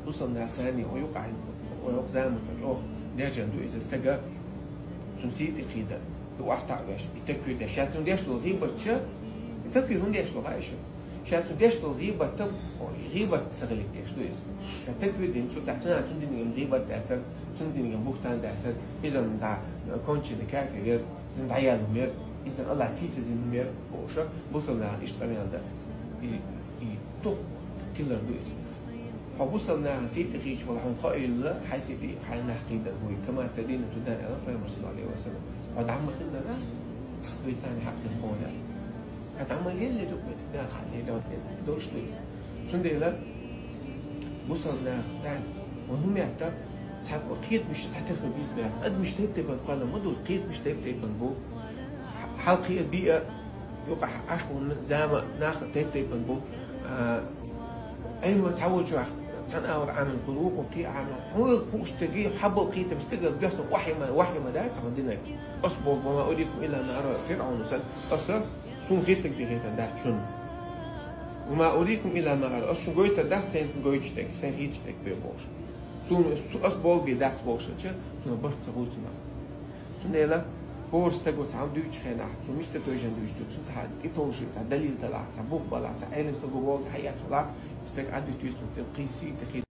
وصلنا ثاني ويقع ويقزام وتجوه نرجع ندو إذا استجا سنسيت كيدا وأحتاج باش يتكفي ده شاتون ديش لو غيبة شا يتكفي هون ديش لو غايش شاتون ديش لو غيبة تم غيبة تسغلي ديش لو إذا يتكفي دين شو تحتنا سندين يوم غيبة تأثر سندين يوم بوختان تأثر إذا من دا كونش نكافي غير زين عيال مير إذا الله سيس زين مير بوشة وصلنا إشتغلنا ده يتوه كلر دو إذا فوصلنا سيد تخيش والحين قائل حاسبي حالنا حقيقة هو كما تدين تدان على الله صلى الله عليه وسلم قد عمل لنا لا بيتاني حق القوة قد عمل يلي تقبل لا خلي لا دوش ليس سند إلى وصلنا ثاني وهم يعتبر ساعات قيد مش ساعات الخبيز بقى قد مش تبتي بنقال ما دول قيد مش تبتي بنبو حال قيد بيئة يوقع عشقه زامة ناخذ تبتي بنبو أيوة تعود شو سنة عن القلوب وقي عن هو اشتقي حب وقي تمستقر قصة وحي ما داس عندنا أصبر وما أريكم إلا ما أرى فرعون وسل أصر سون غيتك بغيت ده شن وما أريكم إلا ما أرى أصر جويت ده سين جويتك سين غيتك بيبوش سون أصبر بداس بوش شو سون برت سهولتنا سون يلا بورس تقول تعم دوش خينا سون مش تتوجن دوش سون تعال إتوش تعدليل طلع تعبوخ بلع تعالن تقول حياة طلع استك عدت يسون تقيسي تخيل